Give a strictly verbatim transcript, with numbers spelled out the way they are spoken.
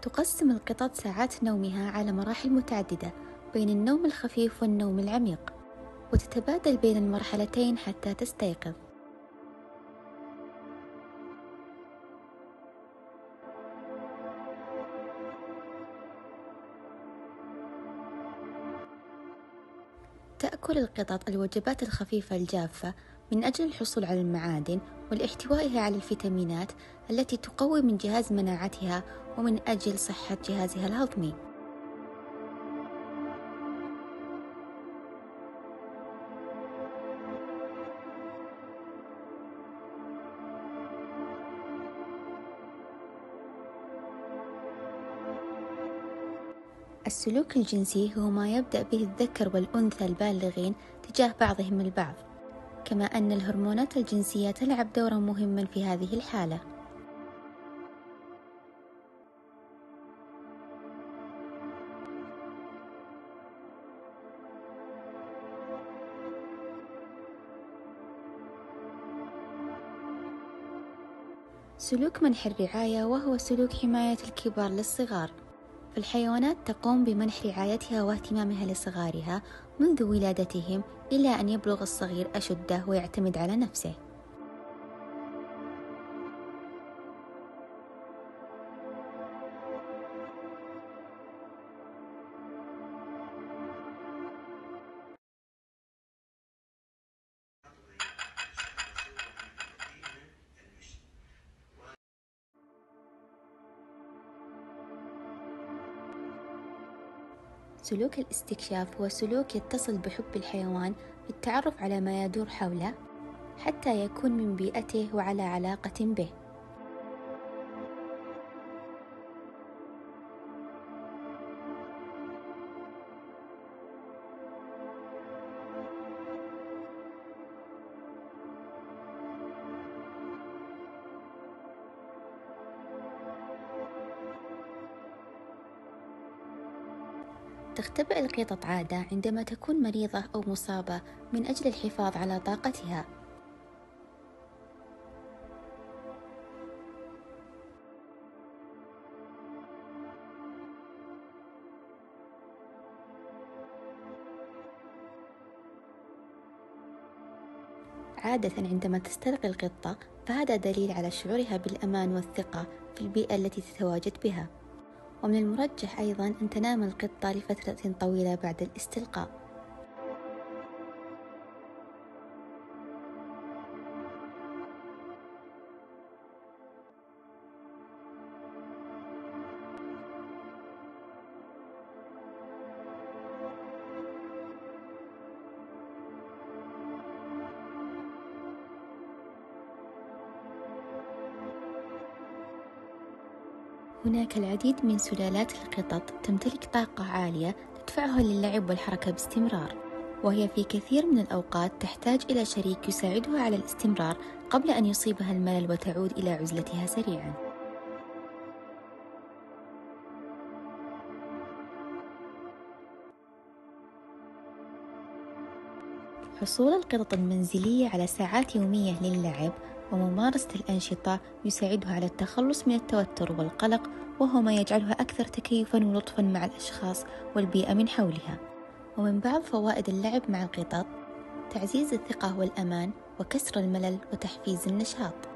تقسم القطط ساعات نومها على مراحل متعددة بين النوم الخفيف والنوم العميق، وتتبادل بين المرحلتين حتى تستيقظ. تأكل القطط الوجبات الخفيفة الجافة من أجل الحصول على المعادن والاحتوائها على الفيتامينات التي تقوي من جهاز مناعتها ومن أجل صحة جهازها الهضمي. السلوك الجنسي هو ما يبدأ به الذكر والأنثى البالغين تجاه بعضهم البعض، كما أن الهرمونات الجنسية تلعب دورا مهما في هذه الحالة. سلوك منح الرعاية وهو سلوك حماية الكبار للصغار، فالحيوانات تقوم بمنح رعايتها واهتمامها لصغارها منذ ولادتهم إلى أن يبلغ الصغير أشده ويعتمد على نفسه. سلوك الاستكشاف هو سلوك يتصل بحب الحيوان بالتعرف على ما يدور حوله حتى يكون من بيئته وعلى علاقة به. تختبئ القطط عادة عندما تكون مريضة أو مصابة من أجل الحفاظ على طاقتها. عادة عندما تسترقي القطة فهذا دليل على شعورها بالأمان والثقة في البيئة التي تتواجد بها، ومن المرجح أيضا أن تنام القطة لفترة طويلة بعد الاستلقاء. هناك العديد من سلالات القطط تمتلك طاقة عالية تدفعها للعب والحركة باستمرار، وهي في كثير من الأوقات تحتاج إلى شريك يساعدها على الاستمرار قبل أن يصيبها الملل وتعود إلى عزلتها سريعاً. حصول القطط المنزلية على ساعات يومية للعب وممارسة الأنشطة يساعدها على التخلص من التوتر والقلق، وهو ما يجعلها أكثر تكيفاً ولطفاً مع الأشخاص والبيئة من حولها. ومن بعض فوائد اللعب مع القطط تعزيز الثقة والأمان وكسر الملل وتحفيز النشاط.